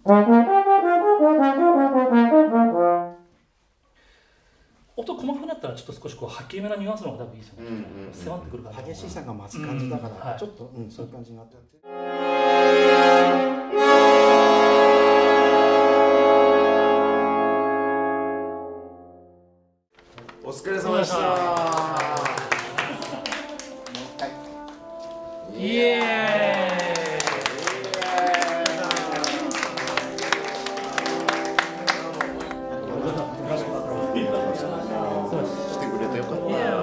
音細かくなったらちょっと少しこうはっきりめなニュアンスの方が多分いいですよね。迫ってくる感じ。 激しさが増す感じだから、ちょっとそういう感じになって。お疲れ様でした。 イエーイ。 してくれてよかった。